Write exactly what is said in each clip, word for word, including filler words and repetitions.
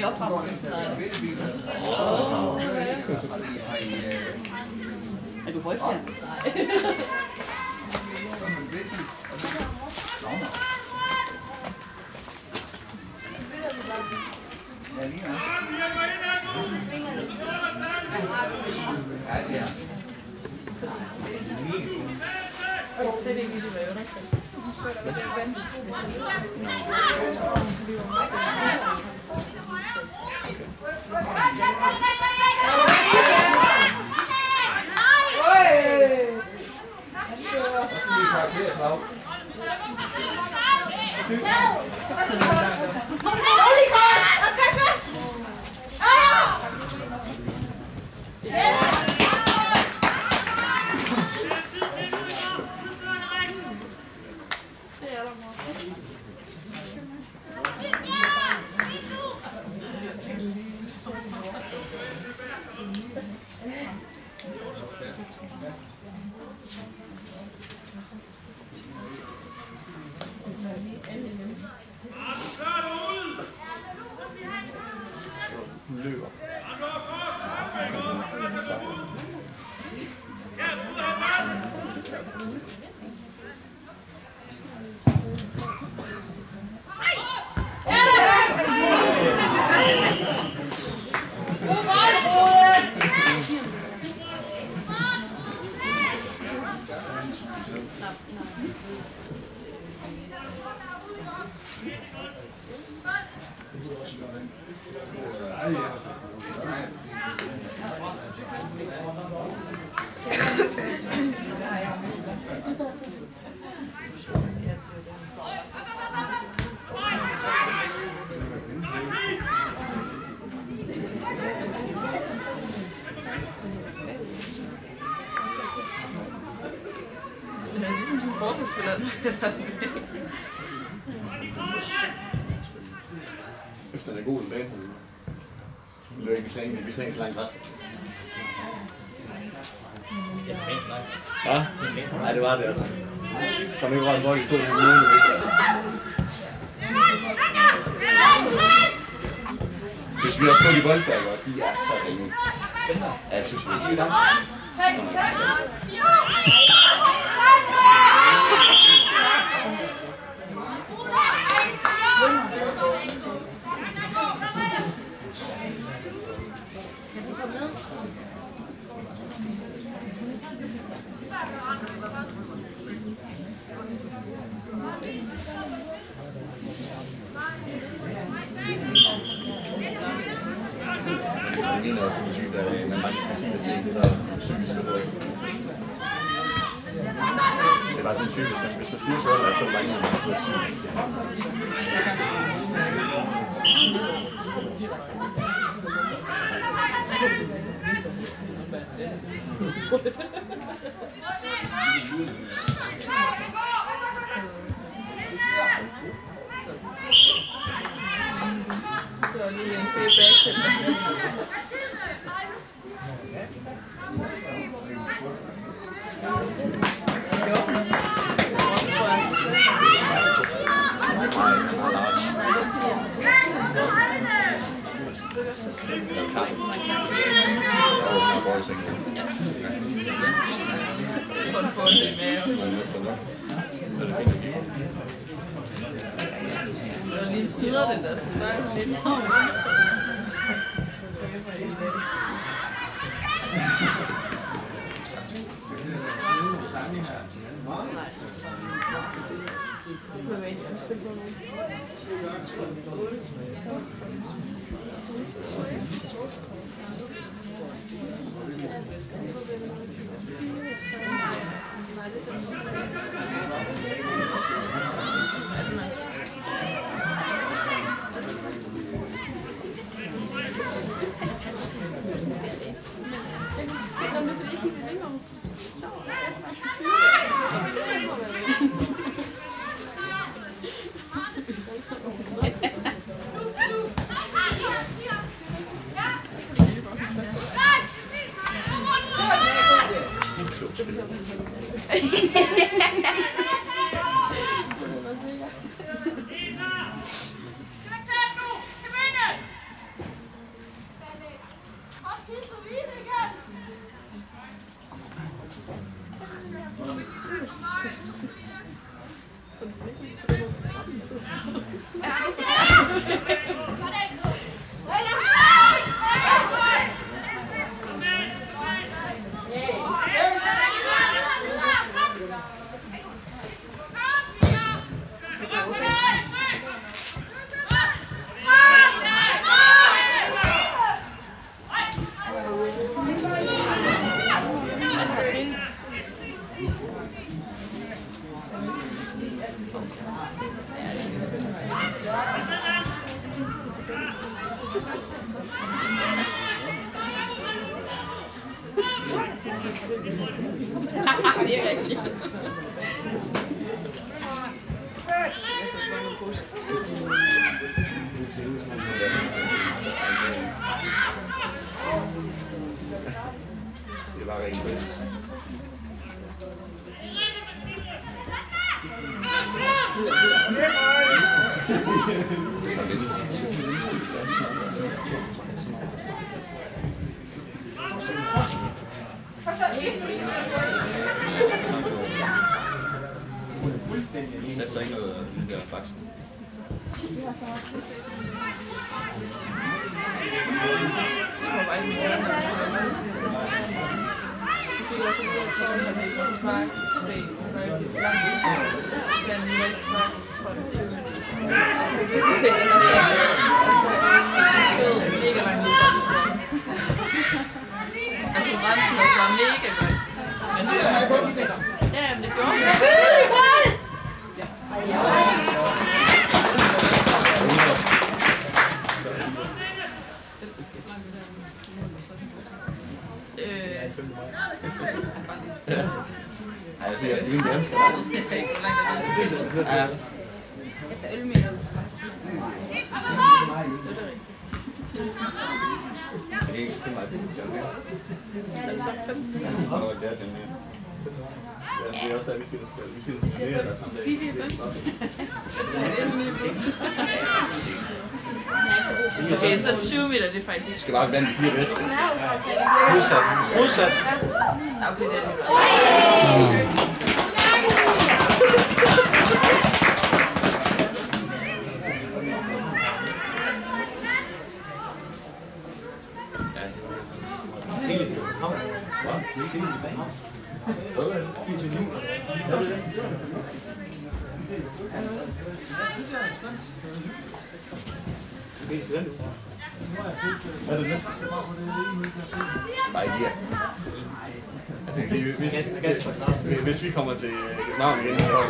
I opdrag? Er du højt der? Ja, lige nok. Det er ikke lige med, løber. Ligesom sådan en fortidsspiller. Efter den er god, den bane. Vi løber ikke i sengen, vi ser ikke langt græs. Ja? Nej, det var det altså. Kom ikke rundt, hvor I tog den måned. Hvis vi har stået i Boldberg, og de er så ringe. Ja, jeg synes, vi er i gang. Det ligner også en type, at man mange skal sige ting, så psykisk er det ikke. Det er bare sådan en type, hvis man, hvis man styrer sig under, så mange man skal sige ting. Så lige en feedback til dig. Og lige sidder den der, så spørger jeg lidt. Det er rigtigt. Jeg så bare noget pose. Det var rent pris. Sæt så ikke noget af den der baksen. Jeg tror bare ikke, at vi fik også et tårn, der hedder Spark Face Relativt Langt. Den er ikke Spark, tror jeg, tyve. Det er så fedt, at se. Altså, det skød mega langt ud fra det skød. Altså, renten også var mega godt. Men det er så fedt. Ja, men det gjorde det. Ja, jeg siger, jeg skal vinde dansker. Det er ikke så langt at det er. Ja. Efter ølmeter. Jeg kan ikke finde mig det. Er det så fem? Nå, det er den her. Ja, det er også, at vi skal vi skal studere der samme dag. Vi siger fem. Jeg tror, det er elleve meter. Okay, så tyve meter, det er faktisk ikke. Vi skal bare blandt de fire bedste. Modsat. Modsat. Okay, det er det faktisk. Hvad er det nu? Bare ikke her. Altså, jeg kan sige, hvis, hvis, hvis vi kommer til København igen, så...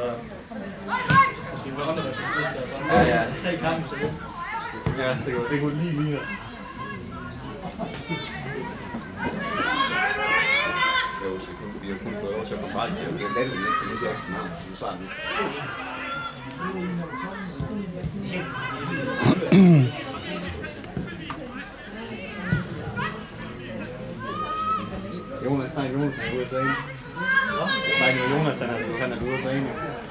Ja, ja. Tre kampe, så Ja, det kunne, det kunne lige ligne. Jo, så kunne vi jo kun få lov til at komme bare lige. Det er lidt lidt til det også København, som svarer lidt. Jonas, nej, Jonas er ude at træne. Jeg snakker med Jonas, han er, han er ude at træne.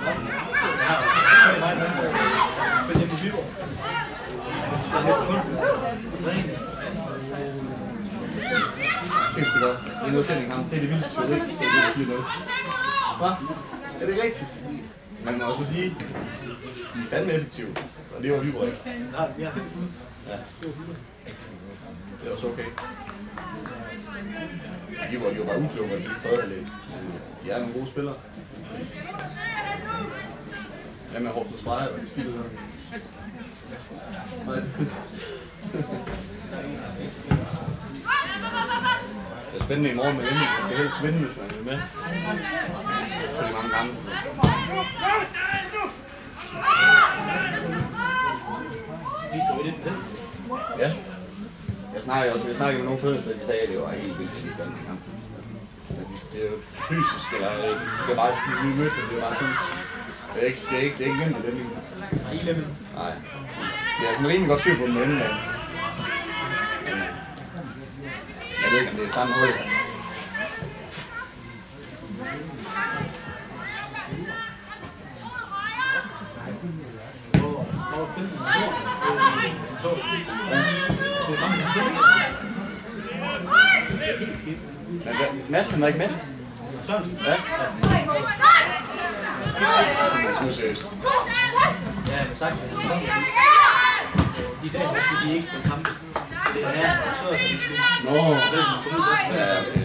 Synes du godt? Det er en udsending ham. Det er det vildeste tyveri, så det er lidt noget. Hva? Er det rigtigt? Man må også sige, de er fandme effektive. Og det var Viborg ikke. Ja. Det er også okay. Viborg, de var bare ukloge, og de fik lidt. De er nogle gode spillere. Hvad med Horsens Freja, og de spiller her? Nej. Det er spændende i morgen med Emil. Man skal helst vinde, hvis man vil med. Så er det mange gange. Ja. Jeg snakkede også, jeg snakkede med nogle fødder, så de sagde, at det var helt vildt, at de gør den kamp. Det er jo fysisk, eller det er bare, vi mødte dem, det er bare sådan. Det er ikke, det er ikke, det er ikke nemt med dem lige. Nej. Det er sådan rimelig godt styr på dem med inden. Jeg ved ikke, om det er samme hold, altså. Men Mads, han var ikke med? Sådan? Ja. Jeg synes seriøst. Ja, jeg har sagt, at de dage, hvor de ikke på kamp. Det er her, og så er det ikke. Nå. Ja, okay.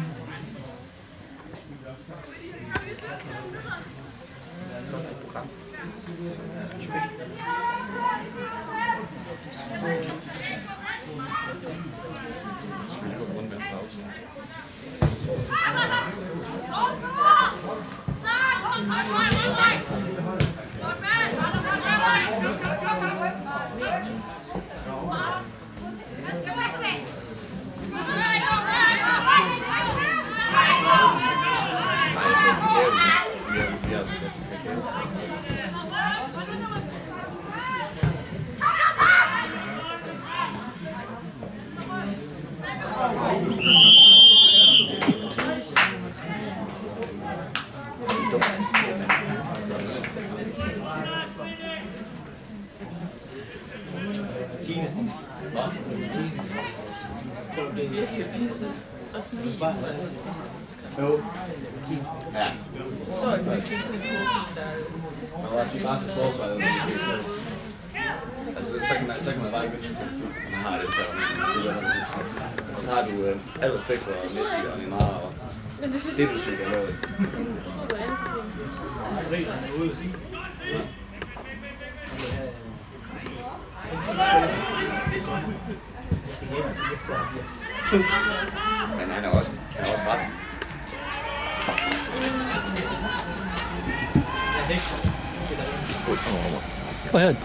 Program. Virkelig pisset. Og smil. Jo. Ja. Så er det virkelig en god der Man var altså bare så forsvaret. Altså, så kan man, så kan man bare ikke ønske til, at man har det der. Og så har du øh, al respekt for Messi og Neymar og det, du synes, jeg laver det. Men han er også, han er også ret. Go ahead.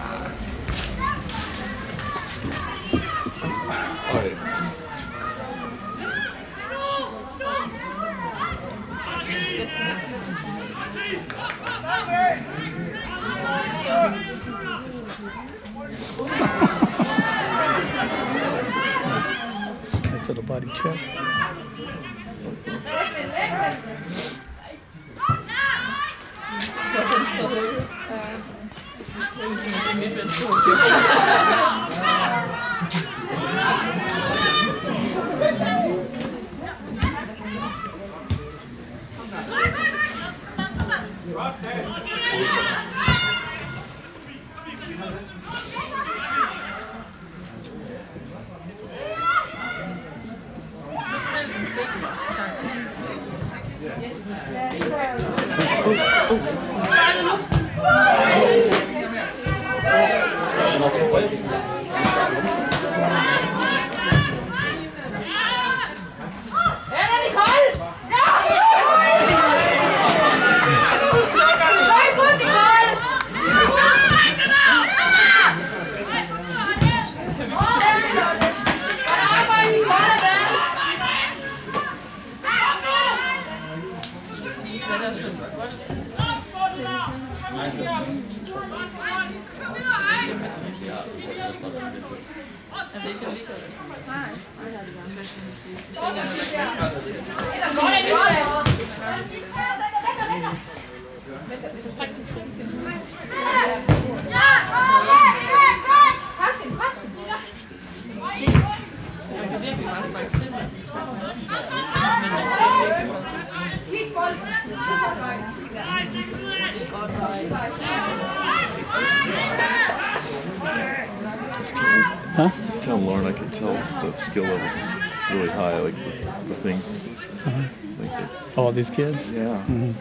Okay. To the body check. Huh? Just tell Lauren I can tell the skill level is really high, like the, the things. Uh-huh. Like the, All these kids? yeah. Mm-hmm.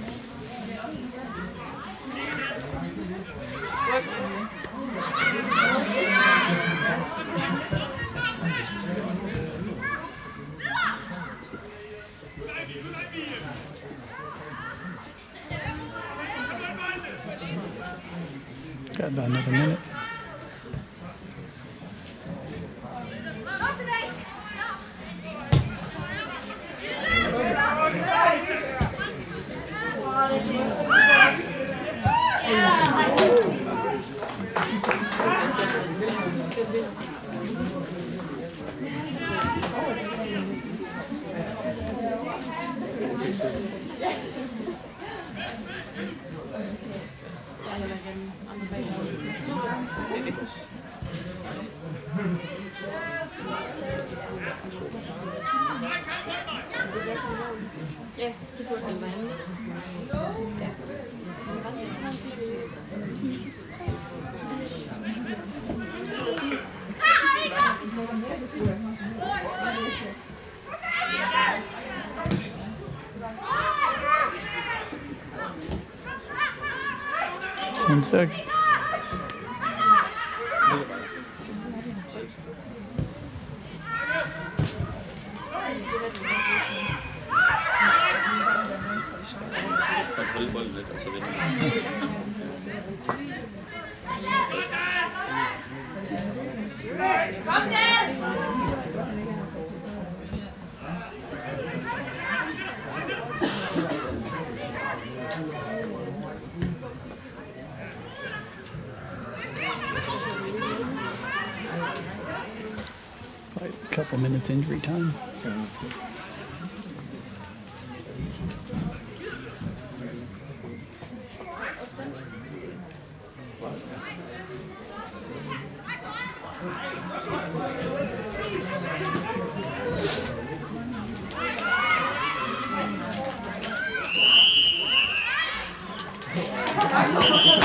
Got about another minute. Ja, det burde den være. Ja. Ten seconds. Holde bolden lidt, og så vinde. Like a couple minutes injury time. Thank you.